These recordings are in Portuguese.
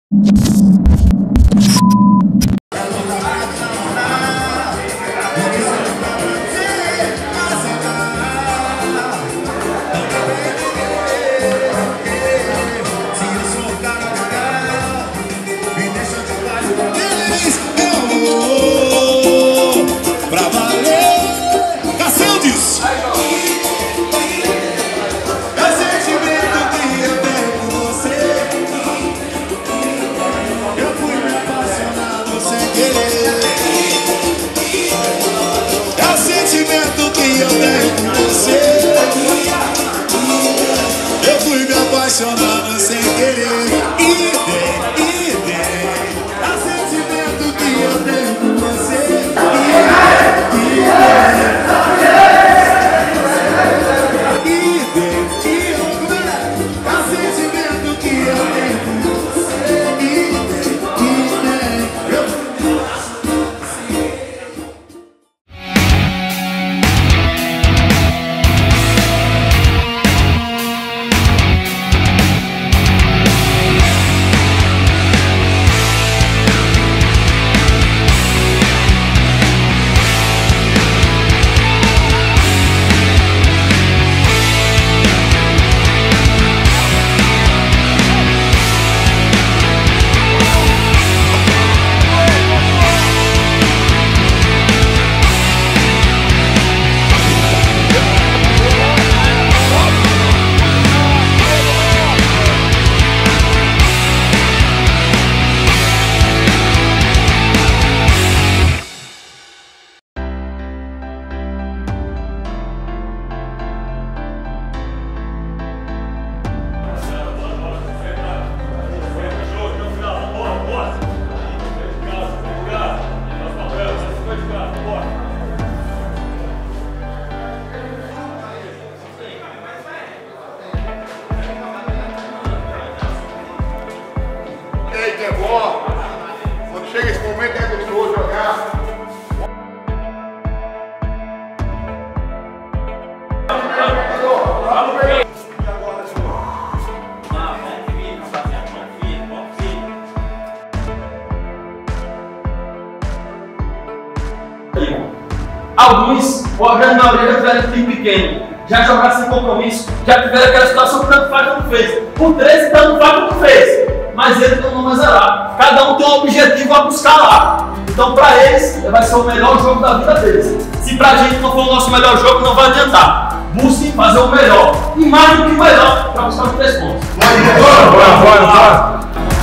Apaixonado sem querer, é o sentimento que eu tenho por você. É bom, quando chega esse momento é gostoso jogar. Alguns, ou a grande maioria, já tiveram time pequeno, já jogaram sem compromisso, já tiveram aquela situação que tanto faz como fez. Por 13, tanto faz como fez. Mas eles não vão zerar. Cada um tem um objetivo a buscar lá. Então, para eles, vai ser o melhor jogo da vida deles. Se pra gente não for o nosso melhor jogo, não vai adiantar. Busquem fazer o melhor. E mais do que o melhor, para buscar os 3 pontos. Bora!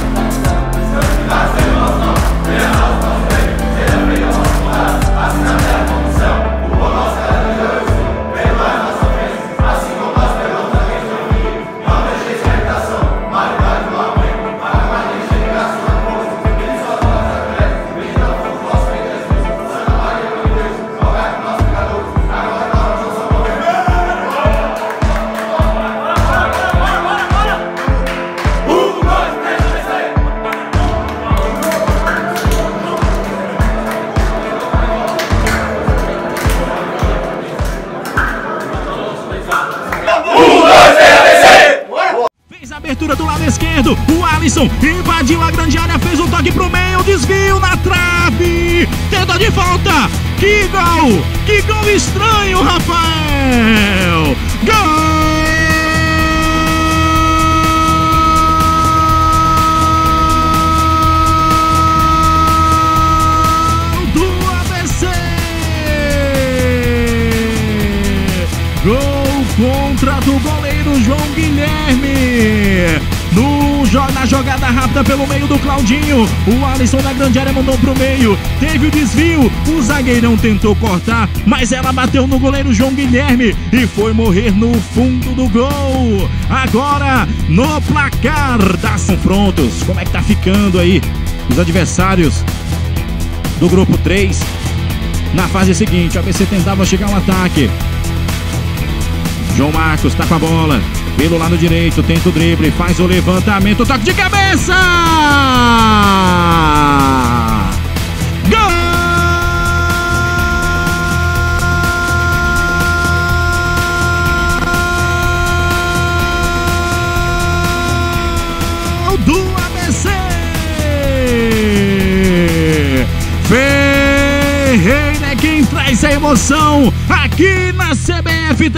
Abertura do lado esquerdo, o Alisson invadiu a grande área, fez um toque pro meio, desvio na trave, tenta de falta, que gol estranho, Rafael, gol do ABC, gol contra do goleiro João Guilherme. Na jogada rápida pelo meio do Claudinho, o Alisson na grande área mandou pro meio, teve o desvio, o zagueirão tentou cortar, mas ela bateu no goleiro João Guilherme e foi morrer no fundo do gol. Agora, no placar das confrontos, como é que tá ficando aí os adversários do grupo 3? Na fase seguinte, a ABC tentava chegar ao ataque. João Marcos tá com a bola. Pelo lado direito, tenta o drible, faz o levantamento, toque de cabeça! Gol do ABC! Ferreira é quem traz a emoção aqui na CBF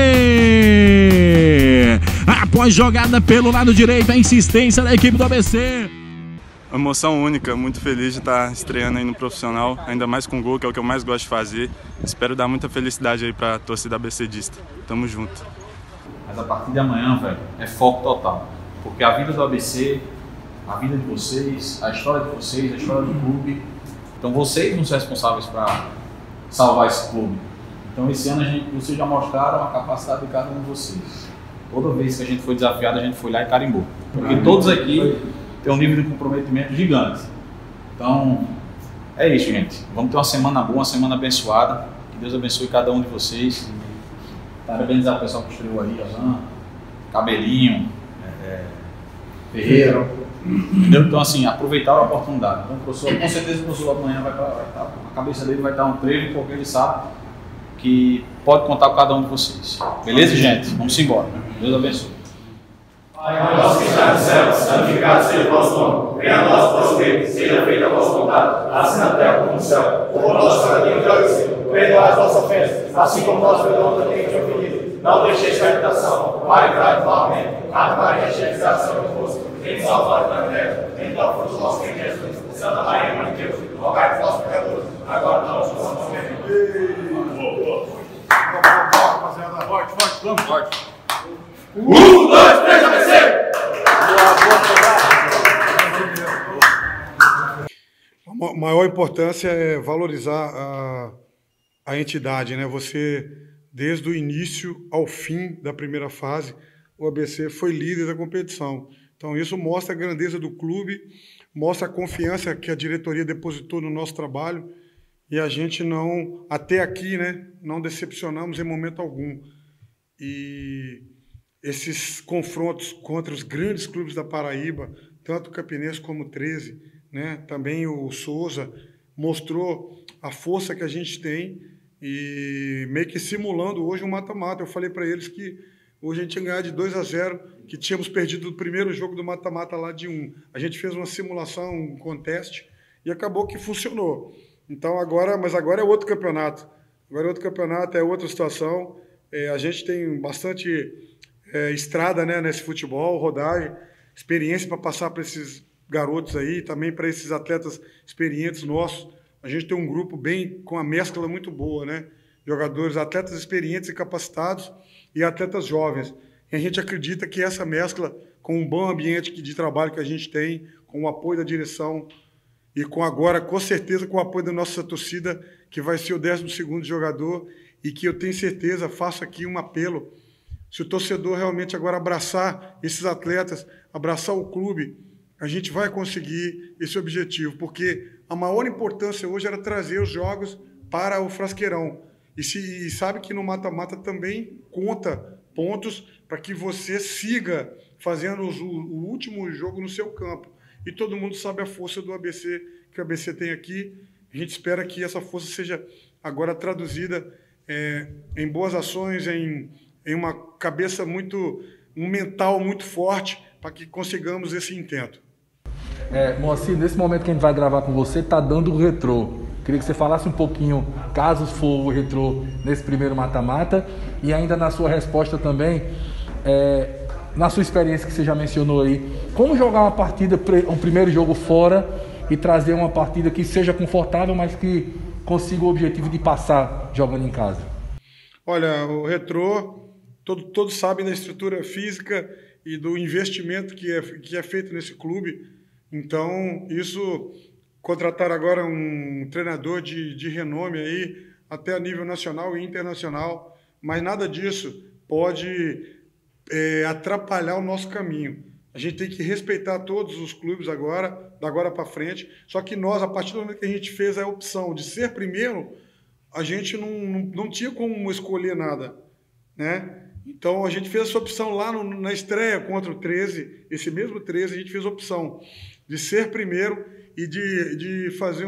TV. Após jogada pelo lado direito, a insistência da equipe do ABC. Uma emoção única, muito feliz de estar estreando aí no profissional, ainda mais com gol, que é o que eu mais gosto de fazer. Espero dar muita felicidade aí para a torcida ABCdista. Tamo junto. Mas a partir de amanhã, velho, é foco total. Porque a vida do ABC, a vida de vocês, a história de vocês, a história do clube. Então vocês vão ser responsáveis para salvar esse clube. Então esse ano vocês já mostraram a capacidade de cada um de vocês. Toda vez que a gente foi desafiado, a gente foi lá e carimbou. Porque todos aqui têm um nível de comprometimento gigante. Então é isso, gente. Vamos ter uma semana boa, uma semana abençoada. Que Deus abençoe cada um de vocês. Parabenizar o pessoal que estreou aí, Alan, Cabelinho, Ferreira. Entendeu? Então, assim, aproveitar a oportunidade. Então, o professor, com certeza o professor amanhã a cabeça dele vai estar um trevo, porque ele sabe que pode contar com cada um de vocês. Beleza, gente? Vamos embora. Deus abençoe. Pai nosso que está no céu, santificado seja o vosso nome. Venha a nós o vosso reino, seja feita a vossa vontade, assim na terra como no céu. O nosso cada dia nos dai hoje. Perdoai as nossas ofensas, assim como nós perdoamos a quem te ofendido. Não deixeis cair em tentação, mas livrai do mal. Amém. Ave Maria, cheia de graça, Senhor é convosco. Quem salva da terra, quem dá o fruto do vosso Filho Jesus. Santa Maria, Mãe de Deus, rogai por nós pecadores, agora não nos nossa morte. Rapaziada, forte, vamos, forte. 1, 2, 3, ABC! A maior importância é valorizar a entidade, né? Você, desde o início ao fim da primeira fase, o ABC foi líder da competição. Então isso mostra a grandeza do clube, mostra a confiança que a diretoria depositou no nosso trabalho e a gente não, até aqui, né, não decepcionamos em momento algum. E esses confrontos contra os grandes clubes da Paraíba, tanto o Campinense como o 13, né, também o Souza, mostrou a força que a gente tem e meio que simulando hoje um mata-mata. Eu falei para eles que hoje a gente ia ganhar de 2-0, que tínhamos perdido o primeiro jogo do mata-mata lá de 1. A gente fez uma simulação, um conteste, e acabou que funcionou. Então mas agora é outro campeonato. Agora é outro campeonato, é outra situação. A gente tem bastante estrada, né, nesse futebol, rodagem, experiência para passar para esses garotos aí, também para esses atletas experientes nossos. A gente tem um grupo com a mescla muito boa, né? Jogadores, atletas experientes e capacitados e atletas jovens. E a gente acredita que essa mescla, com um bom ambiente de trabalho que a gente tem, com o apoio da direção e com certeza, com o apoio da nossa torcida, que vai ser o 12º jogador e que eu tenho certeza, faço aqui um apelo, se o torcedor realmente agora abraçar esses atletas, abraçar o clube, a gente vai conseguir esse objetivo, porque a maior importância hoje era trazer os jogos para o Frasqueirão. E sabe que no mata-mata também conta pontos para que você siga fazendo o último jogo no seu campo. E todo mundo sabe a força do ABC, que o ABC tem aqui. A gente espera que essa força seja agora traduzida em boas ações, em uma cabeça um mental muito forte, para que consigamos esse intento. Moacir, nesse momento que a gente vai gravar com você, tá dando o retrô. Queria que você falasse um pouquinho, caso for o retrô nesse primeiro mata-mata, e ainda na sua resposta também, na sua experiência que você já mencionou aí, como jogar uma partida, um primeiro jogo fora e trazer uma partida que seja confortável, mas que consiga o objetivo de passar jogando em casa? Olha, o retrô, todos sabem da estrutura física e do investimento que é feito nesse clube. Então, contratar agora um treinador de renome aí, até a nível nacional e internacional, mas nada disso pode atrapalhar o nosso caminho. A gente tem que respeitar todos os clubes agora, da agora para frente, só que nós, a partir do momento que a gente fez a opção de ser primeiro, a gente não tinha como escolher nada, né? Então, a gente fez essa opção lá na estreia contra o 13, esse mesmo 13, a gente fez a opção de ser primeiro e de fazer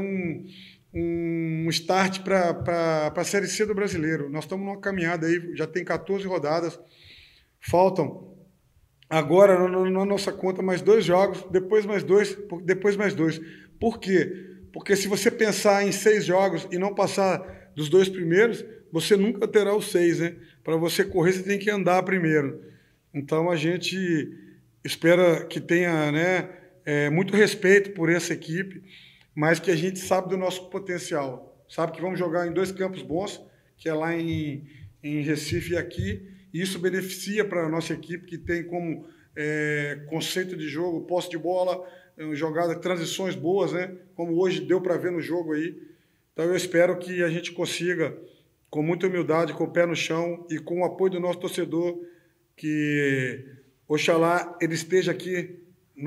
um start para a Série C do Brasileiro. Nós estamos numa caminhada aí, já tem 14 rodadas, faltam agora na nossa conta mais 2 jogos, depois mais 2, depois mais 2. Por quê? porque se você pensar em 6 jogos e não passar dos 2 primeiros, você nunca terá os 6, né? Para você correr, você tem que andar primeiro. Então, a gente espera que tenha, né, muito respeito por essa equipe, mas que a gente sabe do nosso potencial. Sabe que vamos jogar em 2 campos bons, que é lá em Recife e aqui, e isso beneficia para a nossa equipe, que tem como conceito de jogo, posse de bola, jogada, transições boas, né? Como hoje deu para ver no jogo aí. Então eu espero que a gente consiga, com muita humildade, com o pé no chão e com o apoio do nosso torcedor, que oxalá ele esteja aqui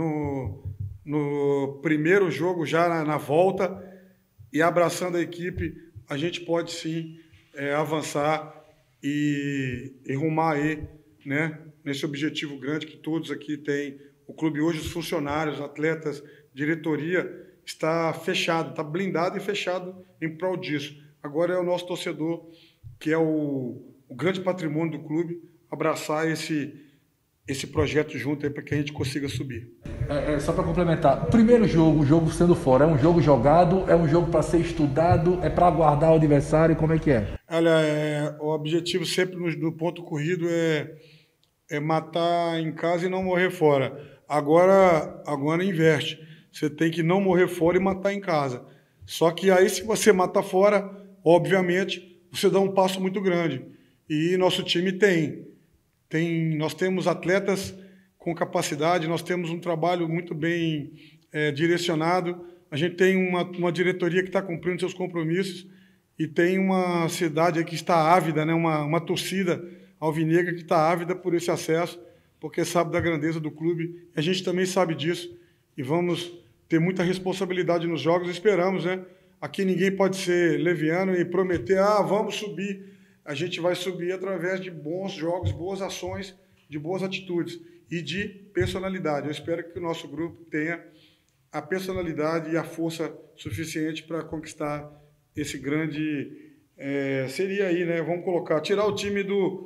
no primeiro jogo, já na volta, e abraçando a equipe, a gente pode sim avançar e rumar aí, né, nesse objetivo grande que todos aqui têm. O clube hoje, os funcionários, atletas, diretoria, está fechado, está blindado e fechado em prol disso. Agora é o nosso torcedor, que é o grande patrimônio do clube, abraçar esse projeto junto aí para que a gente consiga subir. Só para complementar, primeiro jogo, o jogo sendo fora, é um jogo jogado, é um jogo para ser estudado, é para aguardar o adversário, como é que é? Olha, o objetivo sempre no ponto corrido é matar em casa e não morrer fora. Agora inverte. Você tem que não morrer fora e matar em casa. Só que aí, se você mata fora, obviamente, você dá um passo muito grande. E nosso time nós temos atletas com capacidade, nós temos um trabalho muito bem direcionado, a gente tem uma diretoria que está cumprindo seus compromissos e tem uma cidade que está ávida, né? uma torcida alvinegra que está ávida por esse acesso, porque sabe da grandeza do clube. A gente também sabe disso e vamos ter muita responsabilidade nos jogos, esperamos, né? Aqui ninguém pode ser leviano e prometer, vamos subir. A gente vai subir através de bons jogos, boas ações, de boas atitudes e de personalidade. Eu espero que o nosso grupo tenha a personalidade e a força suficiente para conquistar esse grande... seria aí, né? Vamos colocar, tirar o time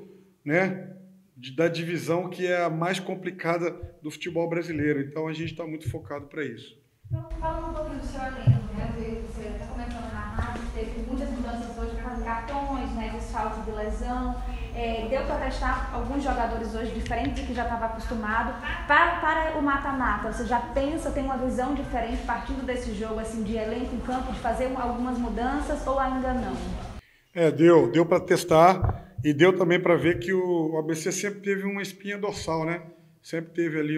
da divisão que é a mais complicada do futebol brasileiro. Então, a gente está muito focado para isso. Então, falando um pouquinho do seu elenco, né? Você está comentando na rádio, teve muitas mudanças hoje para cartões, né? Desfalque de lesão. Deu para testar alguns jogadores hoje diferentes do que já estava acostumado. Para o mata-mata, você já pensa, tem uma visão diferente partindo desse jogo, assim, de elenco em campo, de fazer algumas mudanças ou ainda não? Deu para testar e deu também para ver que o ABC sempre teve uma espinha dorsal, né? Sempre teve ali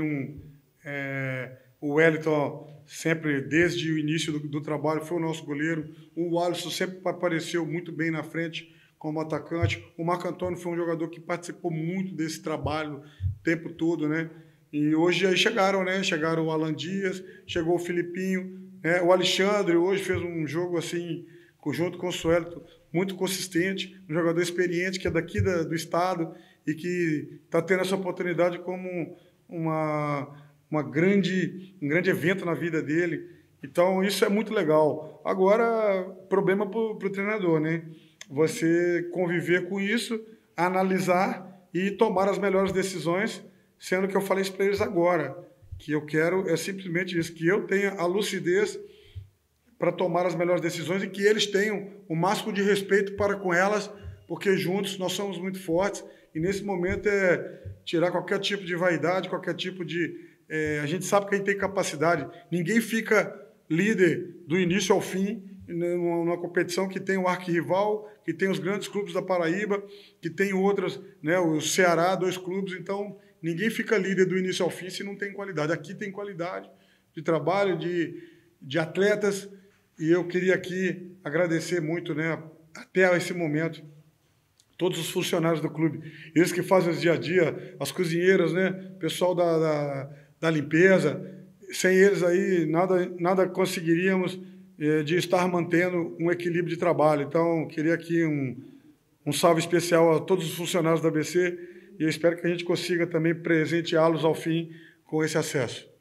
o Wellington, sempre desde o início do trabalho, foi o nosso goleiro. O Alisson sempre apareceu muito bem na frente como atacante. O Marco Antônio foi um jogador que participou muito desse trabalho o tempo todo, né? E hoje aí chegaram, né? Chegaram o Alan Dias, chegou o Filipinho, né? O Alexandre hoje fez um jogo assim, junto com o Suelito, muito consistente, um jogador experiente que é daqui do estado e que está tendo essa oportunidade como um grande evento na vida dele. Então, isso é muito legal. Agora, problema para o treinador, né? Você conviver com isso, analisar e tomar as melhores decisões, sendo que eu falei isso para eles agora, que eu quero simplesmente isso, que eu tenha a lucidez para tomar as melhores decisões e que eles tenham o máximo de respeito para com elas, porque juntos nós somos muito fortes e nesse momento tirar qualquer tipo de vaidade, qualquer tipo de... a gente sabe que a gente tem capacidade, ninguém fica líder do início ao fim numa competição que tem o arquirrival, que tem os grandes clubes da Paraíba, que tem outras, né, o Ceará, 2 clubes, então ninguém fica líder do início ao fim se não tem qualidade. Aqui tem qualidade de trabalho, de atletas, e eu queria aqui agradecer muito, né, até esse momento, todos os funcionários do clube, eles que fazem o dia a dia, as cozinheiras, né, pessoal da limpeza, sem eles aí nada conseguiríamos de estar mantendo um equilíbrio de trabalho. Então, queria aqui um salve especial a todos os funcionários da ABC e eu espero que a gente consiga também presenteá-los ao fim com esse acesso.